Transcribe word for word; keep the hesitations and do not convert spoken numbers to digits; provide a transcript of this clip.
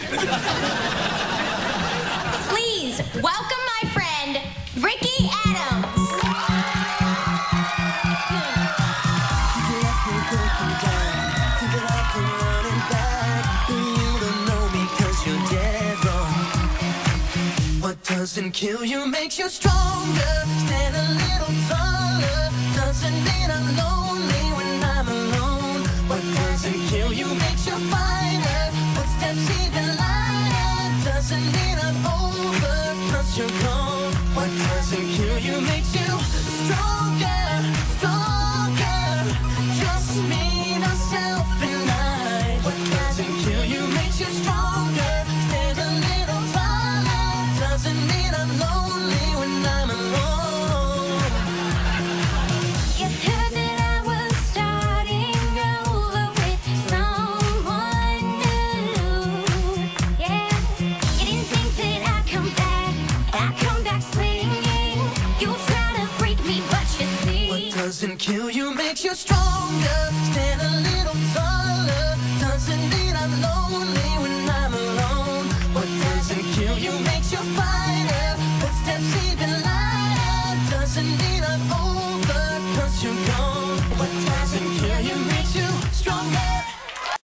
Please welcome my friend, Ricky Adams. What doesn't kill you makes you stronger. Stand a little taller. Doesn't mean I'm lonely when I'm alone. What doesn't kill you makes you fighter. Footsteps even lighter. Doesn't mean I'm over, 'cause you're gone. What doesn't kill you makes you stronger, stronger. Just me, myself, and I. What doesn't kill you makes you stronger. Stand a little taller. Doesn't mean I'm lonely when I'm alone. You heard that I was starting over with someone new. Yeah, you didn't think that I'd come back. I'd come back swinging. You try to break me, but you see. What doesn't kill you makes you stronger. Stand a little taller. Doesn't mean I'm lonely when I'm alone. What doesn't kill you makes you fighter. Footsteps even lighter. Doesn't mean I'm over, 'cause you're gone. What doesn't kill you makes you stronger.